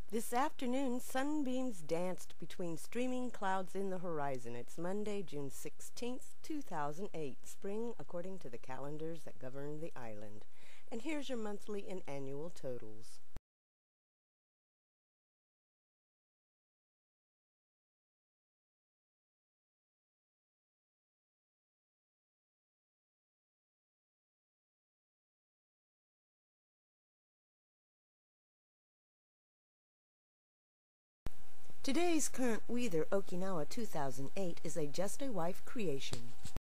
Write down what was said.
This afternoon, sunbeams danced between streaming clouds in the horizon. It's Monday, June 16th, 2008, spring according to the calendars that govern the island. And here's your monthly and annual totals. Today's current WE-ther Okinawa 2008 is a Just a Wife creation.